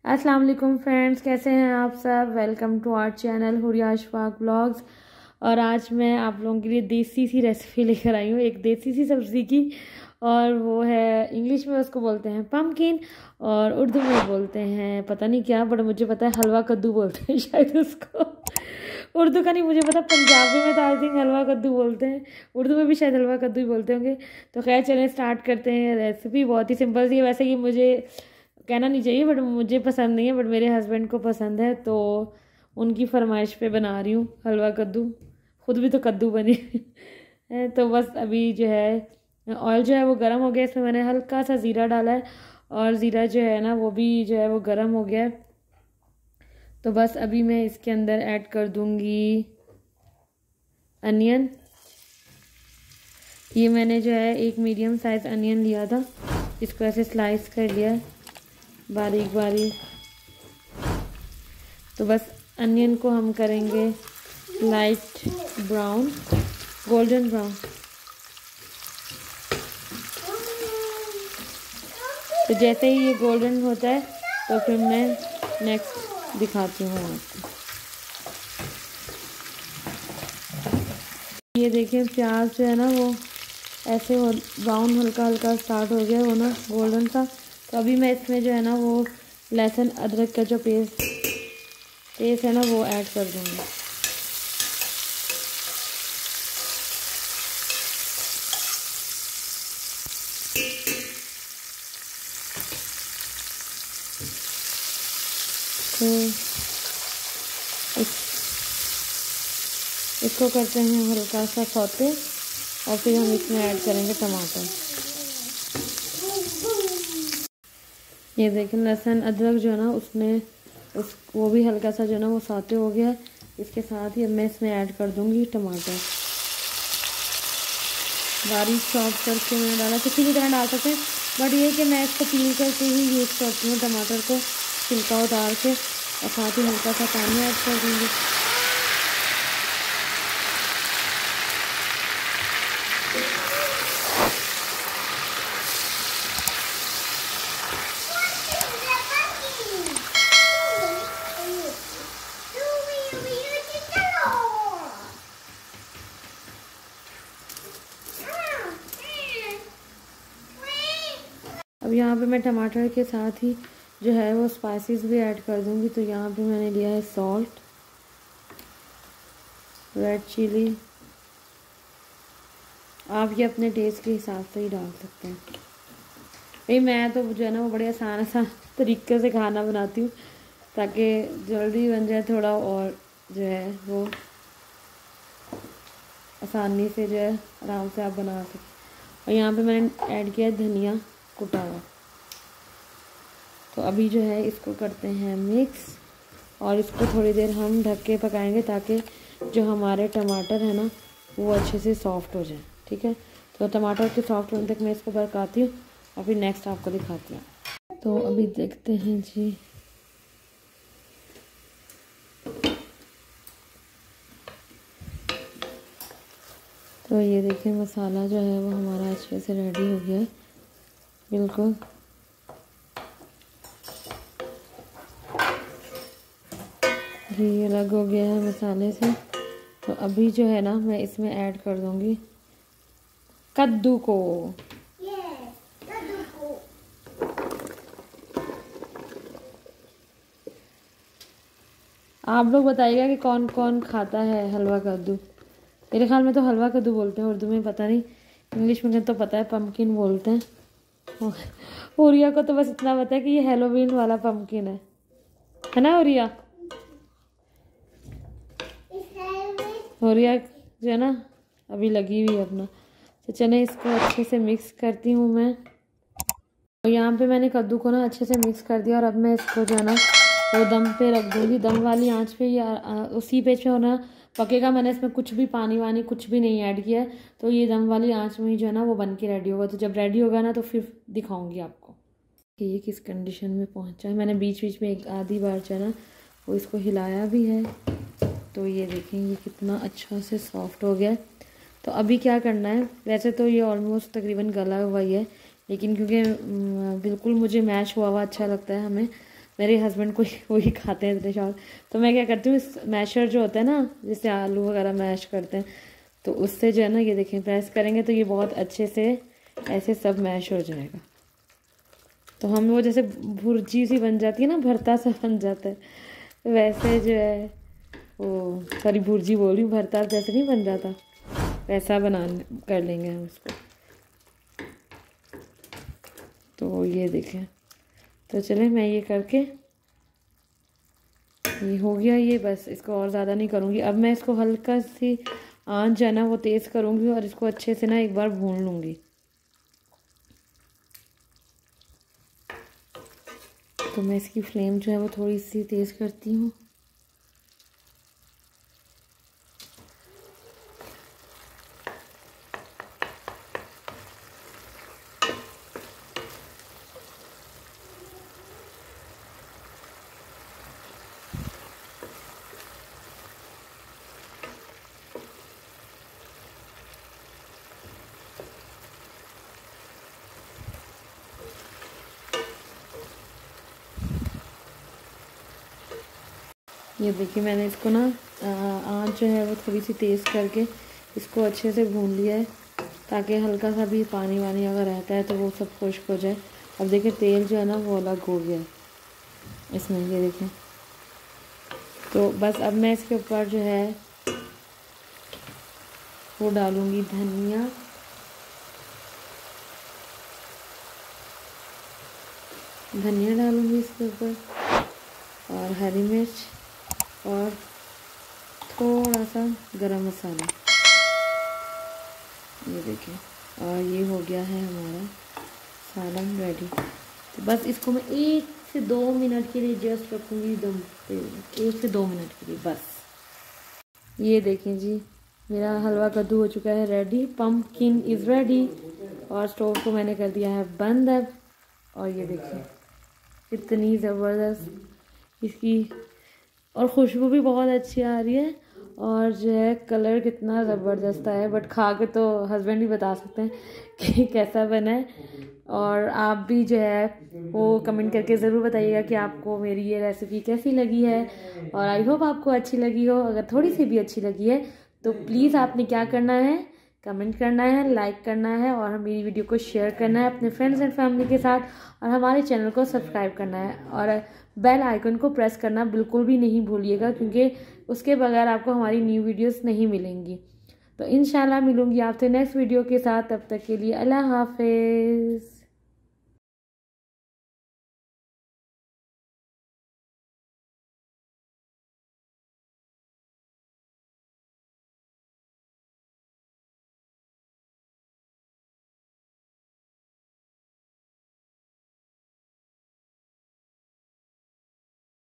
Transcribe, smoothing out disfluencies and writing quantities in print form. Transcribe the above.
अस्सलाम वालेकुम फ्रेंड्स, कैसे हैं आप सब। Welcome to our channel Huriya Ashfaq blogs. और आज मैं आप लोगों के लिए देसी सी रेसिपी लेकर आई हूँ, एक देसी सी सब्ज़ी की। और वो है, इंग्लिश में उसको बोलते हैं पम्पकिन और उर्दू में बोलते हैं पता नहीं क्या, बट मुझे पता है हलवा कद्दू बोलते हैं शायद उसको। उर्दू का नहीं मुझे पता, पंजाबी में तो आई थिंक हलवा कद्दू बोलते हैं, उर्दू में भी शायद हलवा कद्दू ही बोलते होंगे। तो खैर चलें स्टार्ट करते हैं। रेसिपी बहुत ही सिंपल सी है, वैसे ये मुझे कहना नहीं चाहिए बट मुझे पसंद नहीं है, बट मेरे हस्बैंड को पसंद है तो उनकी फरमाइश पे बना रही हूँ हलवा कद्दू। खुद भी तो कद्दू बनी है। तो बस अभी जो है ऑयल जो है वो गर्म हो गया, इसमें मैंने हल्का सा ज़ीरा डाला है और ज़ीरा जो है ना वो भी जो है वो गर्म हो गया है। तो बस अभी मैं इसके अंदर ऐड कर दूँगी अनियन। ये मैंने जो है एक मीडियम साइज़ अनियन लिया था, इसको ऐसे स्लाइस कर लिया बारीक बारीक। तो बस अनियन को हम करेंगे लाइट ब्राउन, गोल्डन ब्राउन। तो जैसे ही ये गोल्डन होता है तो फिर मैं नेक्स्ट दिखाती हूँ आपको। ये देखिए प्याज जो है ना वो ऐसे हो ब्राउन हल्का हल्का स्टार्ट हो गया वो ना गोल्डन सा। तो अभी मैं इसमें जो है ना वो लहसुन अदरक का जो पेस्ट है ना वो ऐड कर दूँगी। तो इसको करते हैं हल्का सा सौते और फिर हम इसमें ऐड करेंगे टमाटर। ये देखें लहसुन अदरक जो है ना उसमें वो भी हल्का सा जो है ना वो सौते हो गया। इसके साथ ही अब मैं इसमें ऐड कर दूंगी टमाटर। बारीक चॉप करके मैंने डाला, किसी भी तरह डाल सकते हैं बट ये कि मैं इसको पील करके ही यूज़ करती हूँ टमाटर को, छिलका उतार के। और साथ ही हल्का सा पानी ऐड कर दूँगी। अब यहाँ पे मैं टमाटर के साथ ही जो है वो स्पाइसेस भी ऐड कर दूँगी। तो यहाँ पे मैंने लिया है सॉल्ट, रेड चिली, आप ये अपने टेस्ट के हिसाब से ही डाल सकते हैं। भाई मैं तो जो है ना वो बड़े आसान तरीके से खाना बनाती हूँ ताकि जल्दी बन जाए थोड़ा, और जो है वो आसानी से जो है आराम से आप बना सकें। और यहाँ पे मैंने ऐड किया है धनिया कुटा हुआ। तो अभी जो है इसको करते हैं मिक्स और इसको थोड़ी देर हम ढक के पकाएंगे ताकि जो हमारे टमाटर है ना वो अच्छे से सॉफ्ट हो जाए। ठीक है, तो टमाटर के सॉफ्ट होने तक मैं इसको पकाती हूँ और फिर नेक्स्ट आपको दिखाती हूँ। तो अभी देखते हैं जी। तो ये देखिए मसाला जो है वो हमारा अच्छे से रेडी हो गया है, बिल्कुल। ये अलग हो गया है मसाले से। तो अभी जो है ना मैं इसमें ऐड कर दूंगी कद्दू को। आप लोग बताइएगा कि कौन कौन खाता है हलवा कद्दू। मेरे ख्याल में तो हलवा कद्दू बोलते हैं उर्दू में, पता नहीं इंग्लिश में तो पता है पम्पकिन बोलते हैं। उरिया को तो बस इतना पता है कि ये हेलोवीन वाला पम्पकिन है ना उरिया। उरिया जो है ना अभी लगी हुई है अपना। तो चले इसको अच्छे से मिक्स करती हूँ मैं। और यहाँ पे मैंने कद्दू को ना अच्छे से मिक्स कर दिया और अब मैं इसको जो है ना वो दम पे रख दूँगी, दम वाली आंच पे या उसी पे जो है ना पकेगा। मैंने इसमें कुछ भी पानी वानी कुछ भी नहीं ऐड किया है, तो ये दम वाली आंच में ही जो है ना वो बन के रेडी होगा। तो जब रेडी होगा ना तो फिर दिखाऊंगी आपको कि ये किस कंडीशन में पहुंचा है। मैंने बीच बीच में एक आधी बार जो है ना वो इसको हिलाया भी है। तो ये देखें ये कितना अच्छा से सॉफ्ट हो गया। तो अभी क्या करना है, वैसे तो ये ऑलमोस्ट तकरीबन गला हुआ ही है, लेकिन क्योंकि बिल्कुल मुझे मैश हुआ हुआ अच्छा लगता है हमें, मेरे हस्बैंड को वही खाते हैं इतने शौक। तो मैं क्या करती हूँ, इस मैशर जो होता है ना, जिससे आलू वगैरह मैश करते हैं, तो उससे जो है ना, ये देखें प्रेस करेंगे तो ये बहुत अच्छे से ऐसे सब मैश हो जाएगा। तो हम वो जैसे भुर्जी सी बन जाती है ना, भरता सा बन जाता है, वैसे जो है वो, सॉरी भुर्जी बोल रही हूँ, भरता जैसे नहीं बन जाता, वैसा बना कर लेंगे हम उसको। तो ये देखें, तो चले मैं ये करके, ये हो गया ये, बस इसको और ज़्यादा नहीं करूँगी। अब मैं इसको हल्का सी आंच जो है ना वो तेज़ करूँगी और इसको अच्छे से ना एक बार भून लूँगी। तो मैं इसकी फ्लेम जो है वो थोड़ी सी तेज़ करती हूँ। ये देखिए मैंने इसको ना आंच जो है वो थोड़ी सी तेज़ करके इसको अच्छे से भून लिया है, ताकि हल्का सा भी पानी वानी अगर रहता है तो वो सब खुश्क हो जाए। अब देखिए तेल जो है ना वो अलग हो गया है इसमें, ये देखें। तो बस अब मैं इसके ऊपर जो है वो डालूँगी धनिया, धनिया डालूँगी इसके ऊपर, और हरी मिर्च, और थोड़ा सा गरम मसाला, ये देखिए। और ये हो गया है हमारा सालन रेडी। तो बस इसको मैं 1 से 2 मिनट के लिए जस्ट रखूँगी दम पे, 1 से 2 मिनट के लिए बस। ये देखें जी, मेरा हलवा कद्दू हो चुका है रेडी, पम्पकिन इज़ रेडी। और स्टोव को मैंने कर दिया है बंद अब। और ये देखिए इतनी ज़बरदस्त इसकी, और खुशबू भी बहुत अच्छी आ रही है, और जो है कलर कितना ज़बरदस्त है। बट खा के तो हस्बैंड ही बता सकते हैं कि कैसा बना है। और आप भी जो है वो कमेंट करके ज़रूर बताइएगा कि आपको मेरी ये रेसिपी कैसी लगी है, और आई होप आपको अच्छी लगी हो। अगर थोड़ी सी भी अच्छी लगी है तो प्लीज़ आपने क्या करना है, कमेंट करना है, लाइक करना है, और मेरी वीडियो को शेयर करना है अपने फ्रेंड्स एंड फैमिली के साथ, और हमारे चैनल को सब्सक्राइब करना है, और बेल आइकन को प्रेस करना बिल्कुल भी नहीं भूलिएगा, क्योंकि उसके बगैर आपको हमारी न्यू वीडियोस नहीं मिलेंगी। तो इंशाल्लाह मिलूंगी आपसे नेक्स्ट वीडियो के साथ, तब तक के लिए अल्लाह हाफिज़।